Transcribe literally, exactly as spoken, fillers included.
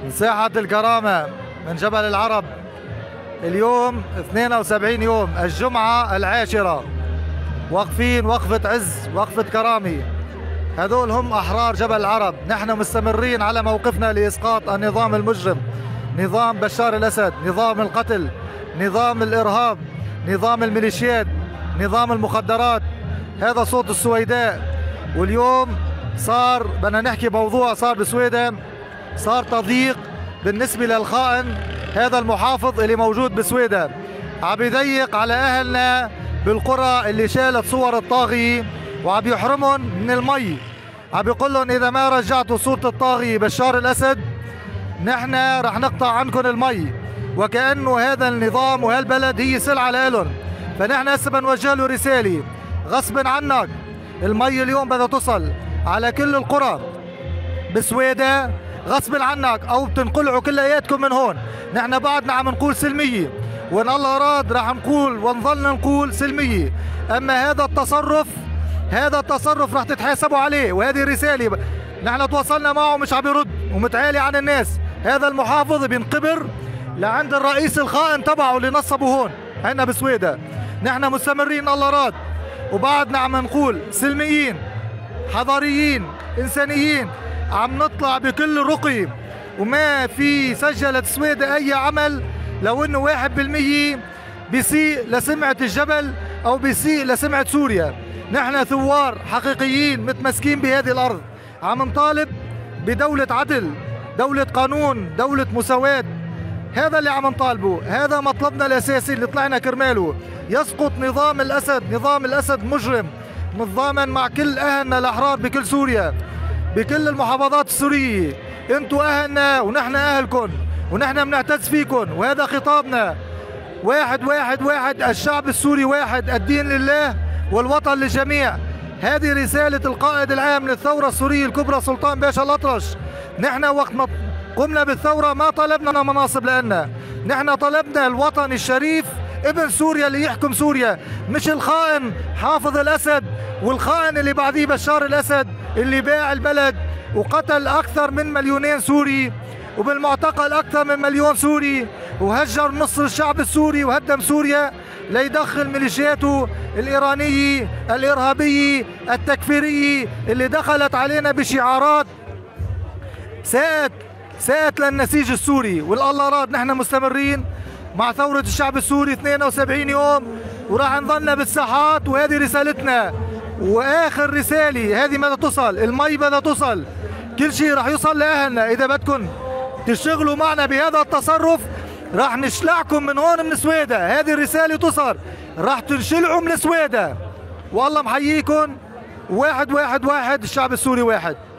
من ساحة الكرامة من جبل العرب. اليوم اثنين وسبعين يوم، الجمعة العاشرة، واقفين وقفة عز، وقفة كرامة. هذول هم أحرار جبل العرب. نحن مستمرين على موقفنا لإسقاط النظام المجرم، نظام بشار الأسد، نظام القتل، نظام الإرهاب، نظام الميليشيات، نظام المخدرات. هذا صوت السويداء. واليوم صار بدنا نحكي موضوع صار بسويدن، صار تضييق بالنسبة للخائن هذا المحافظ اللي موجود بسويدن، عم يضيق على أهلنا بالقرى اللي شالت صور الطاغية وعم يحرمهم من المي. عم يقول لهم إذا ما رجعتوا صورة الطاغية بشار الأسد نحن رح نقطع عنكم المي، وكأنه هذا النظام وهالبلد هي سلعة لهم. فنحن هسه بنوجه له رسالة، غصب عنك المي اليوم بدها تصل على كل القرى بسويدا، غصب عنك، او بتنقلعوا كلياتكم من هون. نحن بعدنا عم نقول سلميه، وان الله اراد رح نقول ونظلنا نقول سلميه. اما هذا التصرف هذا التصرف رح تتحاسبوا عليه، وهذه رساله نحن تواصلنا معه مش عم يرد ومتعالي عن الناس. هذا المحافظ بينقبر لعند الرئيس الخائن تبعه اللي نصبه هون عندنا بسويدا. نحن مستمرين الله راد، وبعدنا عم نقول سلميين حضاريين انسانيين، عم نطلع بكل رقي، وما في سجلت سويدا اي عمل لو انه واحد بالمية بيسيء لسمعة الجبل او بيسيء لسمعة سوريا. نحن ثوار حقيقيين متمسكين بهذه الارض، عم نطالب بدولة عدل، دولة قانون، دولة مساواة. هذا اللي عم نطالبه، هذا مطلبنا الاساسي اللي طلعنا كرماله. يسقط نظام الاسد، نظام الاسد مجرم، نظاما مع كل اهلنا الاحرار بكل سوريا، بكل المحافظات السورية. انتوا اهلنا ونحن اهلكم، ونحن بنعتز فيكم، وهذا خطابنا. واحد واحد واحد، الشعب السوري واحد، الدين لله والوطن للجميع. هذه رسالة القائد العام للثورة السورية الكبرى سلطان باشا الأطرش. نحن وقت ما قمنا بالثورة ما طلبنا مناصب لنا، نحن طلبنا الوطن الشريف ابن سوريا اللي يحكم سوريا، مش الخائن حافظ الأسد والخائن اللي بعديه بشار الأسد اللي باع البلد وقتل أكثر من مليونين سوري، وبالمعتقل أكثر من مليون سوري، وهجر نص الشعب السوري وهدم سوريا ليدخل ميليشياته الإيرانية الإرهابية التكفيرية اللي دخلت علينا بشعارات ساءت ساءت للنسيج السوري. والله راد نحن مستمرين مع ثورة الشعب السوري اثنين وسبعين يوم، وراح نظلنا بالساحات، وهذه رسالتنا. واخر رسالة هذه بدها تصل، المي بدها تصل، كل شيء راح يوصل لأهلنا. إذا بدكم تشتغلوا معنا بهذا التصرف راح نشلعكم من هون من سويدا. هذه الرسالة تصل، راح تنشلعوا من سويدا. والله محييكم. واحد واحد واحد، الشعب السوري واحد.